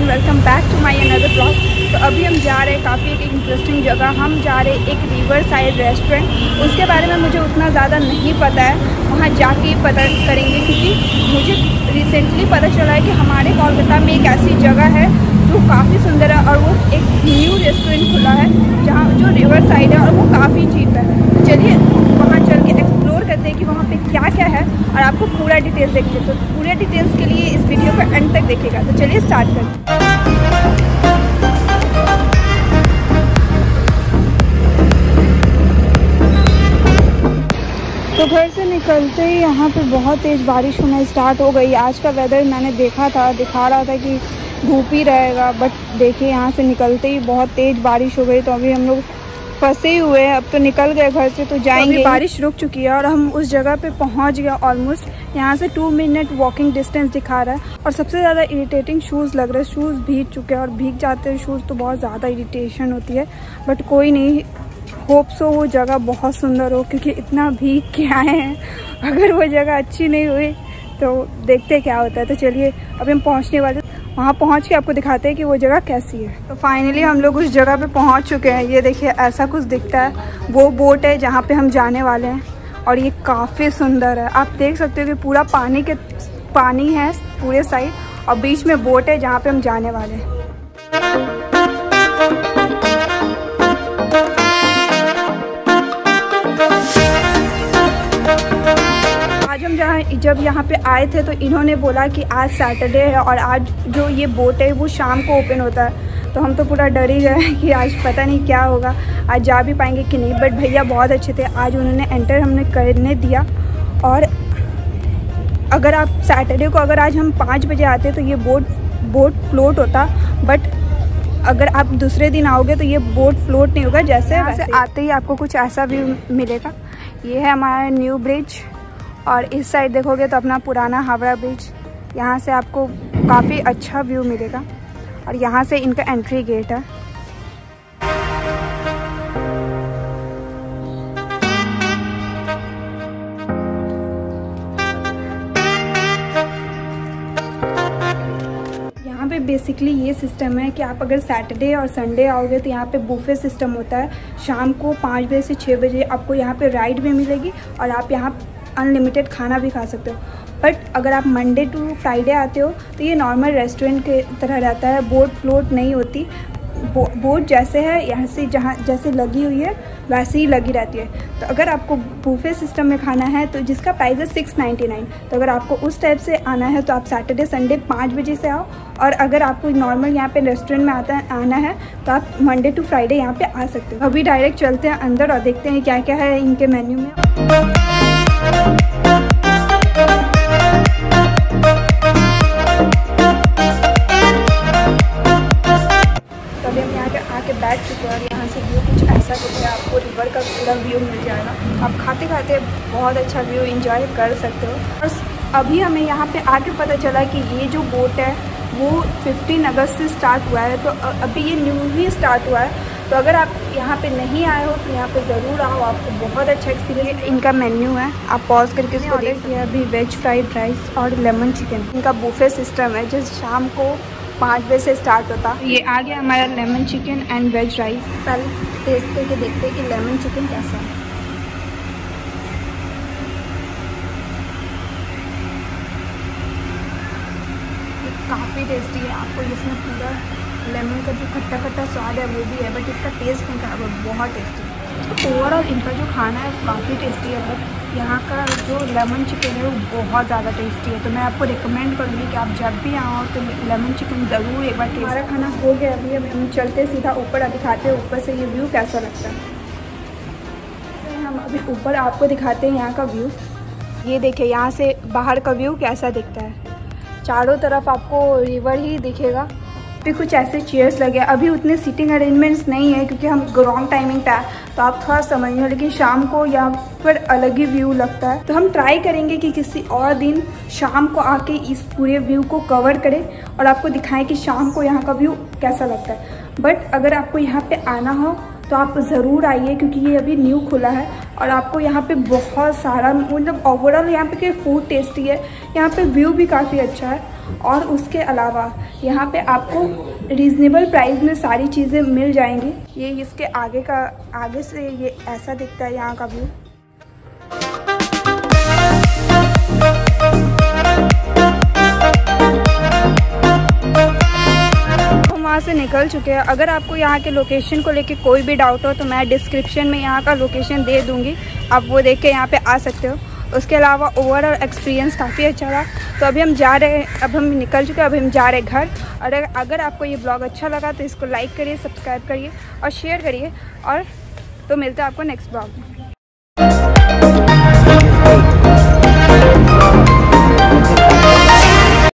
Welcome back to my another blog. तो अभी हम जा रहे हैं काफ़ी एक इंटरेस्टिंग जगह। हम जा रहे हैं एक रिवर साइड रेस्टोरेंट। उसके बारे में मुझे उतना ज़्यादा नहीं पता है, वहाँ जाके पता करेंगे, क्योंकि मुझे रिसेंटली पता चला है कि हमारे कोलकाता में एक ऐसी जगह है जो काफ़ी सुंदर है और वो एक न्यू रेस्टोरेंट खुला है जहाँ जो रिवर साइड है और वो काफ़ी चीप है। तो चलिए वहाँ चल के एक्सप्लोर करते हैं कि वहाँ पे क्या क्या है और आपको पूरा डिटेल्स देखिए। तो पूरे डिटेल्स के लिए इस वीडियो को एंड तक देखिएगा। तो चलिए स्टार्ट करते हैं। तो घर से निकलते ही यहाँ पे बहुत तेज़ बारिश होना स्टार्ट हो गई। आज का वेदर मैंने देखा था, दिखा रहा था कि धूप ही रहेगा, बट देखिए यहाँ से निकलते ही बहुत तेज़ बारिश हो गई। तो अभी हम लोग फंसे हुए हैं, अब तो निकल गए घर से, तो जाएंगे। तो बारिश रुक चुकी है और हम उस जगह पे पहुँच गए ऑलमोस्ट। यहाँ से 2 मिनट वॉकिंग डिस्टेंस दिखा रहा है। और सबसे ज़्यादा इरिटेटिंग शूज़ लग रहे हैं। शूज़ भीग चुके हैं और भीग जाते हैं शूज़ तो बहुत ज़्यादा इरिटेशन होती है, बट कोई नहीं, होप सो वो जगह बहुत सुंदर हो, क्योंकि इतना भीग के आए हैं। अगर वो जगह अच्छी नहीं हुई तो देखते क्या होता है। तो चलिए अभी हम पहुंचने वाले, वहाँ पहुंच के आपको दिखाते हैं कि वो जगह कैसी है। तो फाइनली हम लोग उस जगह पे पहुंच चुके हैं। ये देखिए ऐसा कुछ दिखता है, वो बोट है जहाँ पे हम जाने वाले हैं और ये काफ़ी सुंदर है। आप देख सकते हो कि पूरा पानी है पूरे साइड और बीच में बोट है जहाँ पे हम जाने वाले हैं। जब यहाँ पे आए थे तो इन्होंने बोला कि आज सैटरडे है और आज जो ये बोट है वो शाम को ओपन होता है। तो हम तो पूरा डर ही गए कि आज पता नहीं क्या होगा, आज जा भी पाएंगे कि नहीं। बट भैया बहुत अच्छे थे, आज उन्होंने एंटर हमने करने दिया। और अगर आप सैटरडे को अगर आज हम 5 बजे आते तो ये बोट फ्लोट होता, बट अगर आप दूसरे दिन आओगे तो ये बोट फ्लोट नहीं होगा। जैसे वैसे आते ही आपको कुछ ऐसा व्यू मिलेगा। ये है हमारा न्यू ब्रिज और इस साइड देखोगे तो अपना पुराना हावड़ा ब्रिज। यहाँ से आपको काफ़ी अच्छा व्यू मिलेगा और यहाँ से इनका एंट्री गेट है। यहाँ पे बेसिकली ये सिस्टम है कि आप अगर सैटरडे और संडे आओगे तो यहाँ पे बुफे सिस्टम होता है। शाम को 5 बजे से 6 बजे आपको यहाँ पे राइड भी मिलेगी और आप यहाँ अनलिमिटेड खाना भी खा सकते हो। बट अगर आप मंडे टू फ्राइडे आते हो तो ये नॉर्मल रेस्टोरेंट के तरह रहता है, बोट फ्लोट नहीं होती। बोट जैसे है यहाँ से जहाँ जैसे लगी हुई है वैसे ही लगी रहती है। तो अगर आपको बुफे सिस्टम में खाना है तो जिसका प्राइस है 699। तो अगर आपको उस टाइप से आना है तो आप सैटरडे संडे 5 बजे से आओ। और अगर आपको नॉर्मल यहाँ पे रेस्टोरेंट में आना है तो आप मंडे टू फ्राइडे यहाँ पे आ सकते हो। अभी डायरेक्ट चलते हैं अंदर और देखते हैं क्या क्या है इनके मेन्यू में। तभी हम यहाँ के आके बैठ चुके हैं और यहाँ से व्यू कुछ ऐसा दिख रहा है। आपको रिवर का पूरा व्यू मिल जाएगा। आप खाते खाते बहुत अच्छा व्यू एंजॉय कर सकते हो। और अभी हमें यहाँ पे आके पता चला कि ये जो बोट है वो 15 अगस्त से स्टार्ट हुआ है। तो अभी ये न्यू ही स्टार्ट हुआ है। तो अगर आप यहाँ पे नहीं आए हो तो यहाँ पे ज़रूर आओ, आपको बहुत अच्छा एक्सपीरियंस। इनका मेन्यू है, आप पॉज करके इसको देखिए। अभी वेज फ्राइड राइस और लेमन चिकन। इनका बुफे सिस्टम है जो शाम को 5 बजे से स्टार्ट होता। ये आ गया हमारा lemon chicken and veg rice. पहले टेस्ट करके देखते हैं कि लेमन चिकन कैसा है। काफ़ी टेस्टी है। आपको इसमें पूरा लेमन का जो खट्टा खट्टा स्वाद है वो भी है, बट इसका टेस्ट नहीं खराब है, बहुत टेस्टी है। तो ओवरऑल इनका जो खाना है काफ़ी टेस्टी है, बट यहाँ का जो लेमन चिकन है वो बहुत ज़्यादा टेस्टी है। तो मैं आपको रिकमेंड करूँगी कि आप जब भी आओ तो लेमन चिकन ज़रूर एक बार टेस्ट। हमारा खाना हो गया, अभी हम चलते सीधा ऊपर। अभी खाते हैं ऊपर से ये व्यू कैसा लगता है। तो हम अभी ऊपर आपको दिखाते हैं यहाँ का व्यू। ये देखिए यहाँ से बाहर का व्यू कैसा दिखता है। चारों तरफ आपको रिवर ही दिखेगा। भी कुछ ऐसे चेयर्स लगे। अभी उतने सीटिंग अरेंजमेंट्स नहीं है क्योंकि हम रॉन्ग टाइमिंग पे है, तो आप थोड़ा समझिए। लेकिन शाम को यहाँ पर अलग ही व्यू लगता है। तो हम ट्राई करेंगे कि किसी और दिन शाम को आके इस पूरे व्यू को कवर करें और आपको दिखाएं कि शाम को यहाँ का व्यू कैसा लगता है। बट अगर आपको यहाँ पे आना हो तो आप ज़रूर आइए, क्योंकि ये अभी न्यू खुला है और आपको यहाँ पे बहुत सारा, मतलब ओवरऑल यहाँ पे के फूड टेस्टी है, यहाँ पे व्यू भी काफ़ी अच्छा है और उसके अलावा यहाँ पे आपको रीज़नेबल प्राइस में सारी चीज़ें मिल जाएंगी। ये इसके आगे से ये ऐसा दिखता है यहाँ का व्यू। वहाँ से निकल चुके हैं। अगर आपको यहाँ के लोकेशन को लेके कोई भी डाउट हो तो मैं डिस्क्रिप्शन में यहाँ का लोकेशन दे दूँगी, आप वो देख के यहाँ पे आ सकते हो। उसके अलावा ओवरऑल एक्सपीरियंस काफ़ी अच्छा रहा। तो अभी हम जा रहे हैं, अब हम निकल चुके हैं, अभी हम जा रहे हैं घर। और अगर आपको ये ब्लॉग अच्छा लगा तो इसको लाइक करिए, सब्सक्राइब करिए और शेयर करिए। और तो मिलते हैं आपको नेक्स्ट ब्लॉग में।